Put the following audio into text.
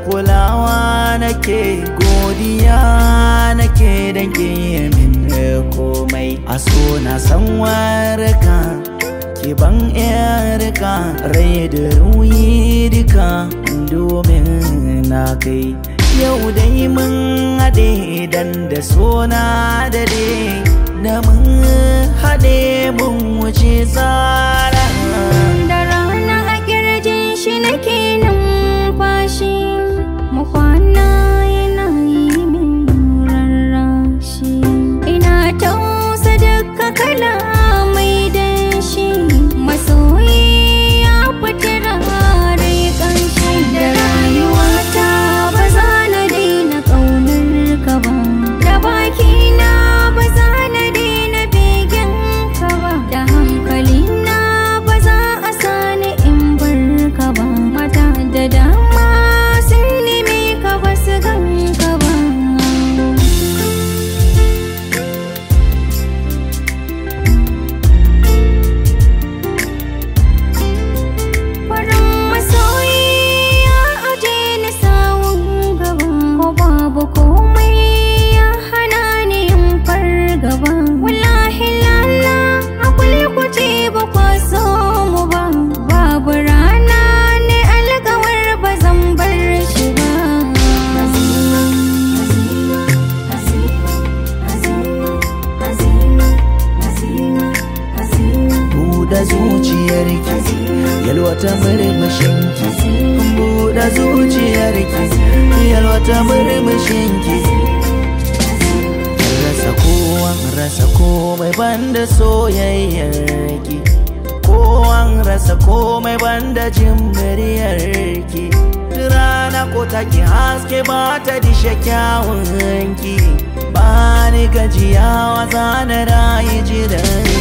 kulawa nake, godiya nake dan ke min komai. A so na san warka, ki ban yarka, rai da ruhi duka domin na kai. Yau dai mun haɗe dan da sona da dai, da mun haɗe mun wuce tsara. Da rana a kirjin shi nake numfashi, mu kwana yana yi min rarrashi. Ina tausa duka kala mai danshi, masoyi ya fita rai ƙanshi. Da rayuwata ba za na daina ƙaunar ka ba, da bakina ba za na daina begen ka ba, da hankalina ba za a sani in bar ka ba. Mata da dama sun neme ka ba su gan ka ba. Farin masoyi ya aje ni sawun gaba, ko babu komai ya hana ni yin fargaba. Wallahi lala a kulkuce ba kwa so mu ba, babu rana ne alkawar ba zan bar shi ba. Azima, azima, azima, azima, azima, azima, azima. Buɗe zuciyarki, yalwata murmushinki. Buɗe zuciyarki, yalwata murmushinki. Rasa komai banda soyayyarki, kowan rasa komai banda jin muryarki. Rana ko take haske ba ta dishe kyawunki, ba ni gajiyawa zana rayu jiran